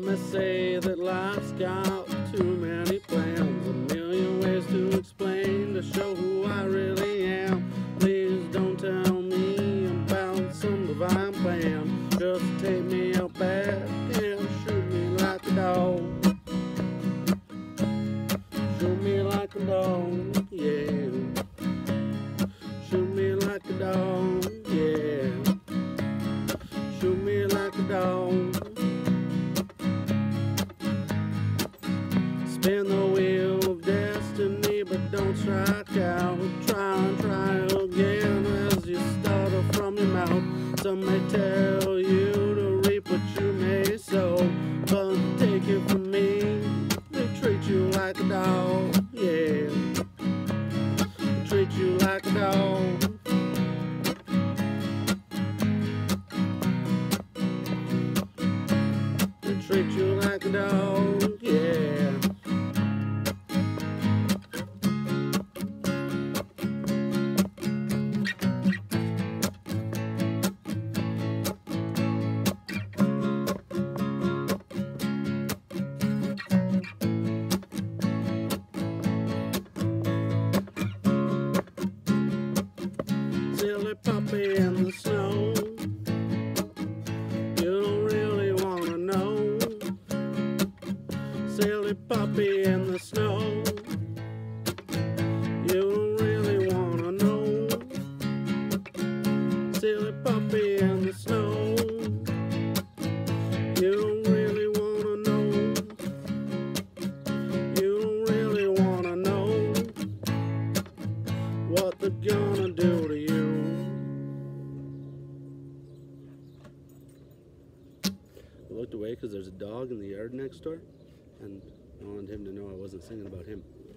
may say that life's got too many plans, a million ways to explain, to show who I really am. Please don't tell me about some divine plan. Just take me out back and shoot me like a dog. Shoot me like a dog, yeah. Shoot me like a dog, yeah. Shoot me like a dog. Spin the wheel of destiny, but don't strike out. Try again as you stutter from your mouth. Some may tell you to reap what you may sow, but take it from me, they treat you like a dog, yeah. They treat you like a dog. They treat you like a dog, yeah. Silly puppy in the snow, you don't really wanna know. Silly puppy in the snow, you don't really wanna know. Silly puppy in the snow, you don't really wanna know. You don't really wanna know what they're gonna do to you. I looked away because there's a dog in the yard next door, and I wanted him to know I wasn't singing about him.